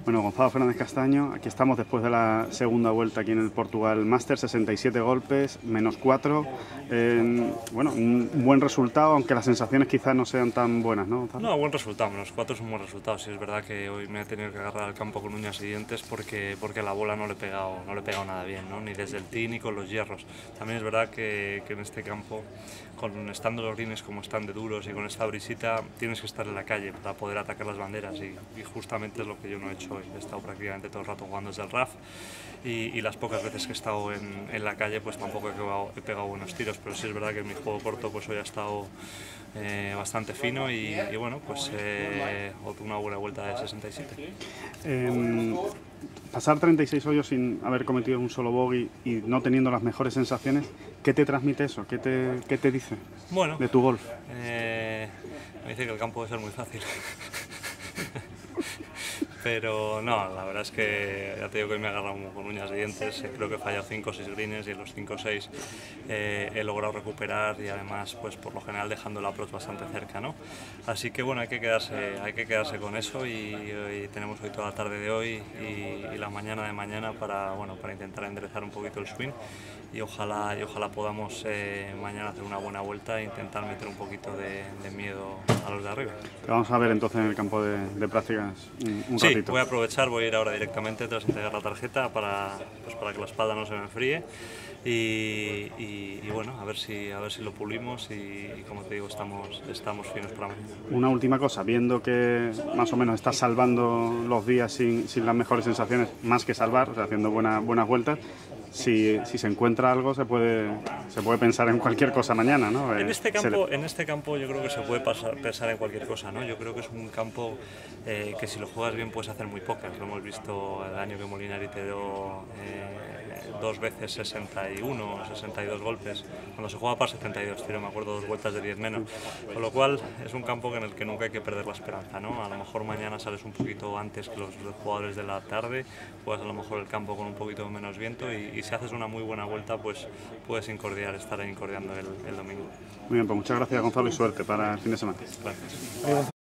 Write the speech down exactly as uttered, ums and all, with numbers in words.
Bueno, Gonzalo Fernández Castaño, aquí estamos después de la segunda vuelta aquí en el Portugal Masters, sesenta y siete golpes, menos cuatro. Eh, bueno, un buen resultado, aunque las sensaciones quizás no sean tan buenas, ¿no, Gonzalo? No, buen resultado, menos cuatro es un buen resultado. Sí, es verdad que hoy me he tenido que agarrar al campo con uñas y dientes porque, porque la bola no le he pegado, no le he pegado nada bien, ¿no? Ni desde el tee ni con los hierros. También es verdad que, que en este campo, con estando los greens como están de duros y con esta brisita, tienes que estar en la calle para poder atacar las banderas y, y justamente es lo que yo no he hecho hoy. He estado prácticamente todo el rato jugando desde el R A F y, y las pocas veces que he estado en, en la calle pues tampoco he pegado, he pegado buenos tiros, pero sí es verdad que en mi juego corto pues hoy ha estado eh, bastante fino y, y bueno, pues eh, una buena vuelta de sesenta y siete. Eh, pasar treinta y seis hoyos sin haber cometido un solo bogey y no teniendo las mejores sensaciones, ¿qué te transmite eso? ¿Qué te, qué te dice Bueno, de tu golf? Eh, me dice que el campo debe ser muy fácil. Pero no, la verdad es que ya te digo que me he agarrado con uñas y dientes, creo que he fallado cinco o seis greens y en los cinco o seis eh, he logrado recuperar y además pues por lo general dejando el approach bastante cerca, ¿no? Así que bueno, hay que quedarse, hay que quedarse con eso y, y tenemos hoy toda la tarde de hoy y, y la mañana de mañana para, bueno, para intentar enderezar un poquito el swing y ojalá, y ojalá podamos eh, mañana hacer una buena vuelta e intentar meter un poquito de, de miedo a los de arriba. Te vamos a ver entonces en el campo de, de prácticas un, un sí, ratito. Voy a aprovechar, voy a ir ahora directamente tras entregar la tarjeta para, pues para que la espalda no se me enfríe y, y, y bueno, a ver si a ver si lo pulimos y, y como te digo, estamos, estamos finos para mañana. Una última cosa, viendo que más o menos estás salvando los días sin, sin las mejores sensaciones, más que salvar, o sea, haciendo buena, buenas vueltas, si, si se encuentra algo se puede, se puede pensar en cualquier cosa mañana, ¿no? En este campo, le... en este campo yo creo que se puede pasar, pensar en cualquier cosa, ¿no? Yo creo que es un campo eh, que si lo juegas bien puedes hacer muy póker. Lo hemos visto el año que Molinari te dio eh, dos veces sesenta y uno o sesenta y dos golpes, cuando se juega para setenta y dos, pero me acuerdo dos vueltas de diez menos. Con lo cual es un campo en el que nunca hay que perder la esperanza, ¿no? A lo mejor mañana sales un poquito antes que los, los jugadores de la tarde, juegas a lo mejor el campo con un poquito menos viento y, y si haces una muy buena vuelta pues puedes incordiar, estar incordiando el, el domingo. Muy bien, pues muchas gracias, Gonzalo, y suerte para el fin de semana. Gracias.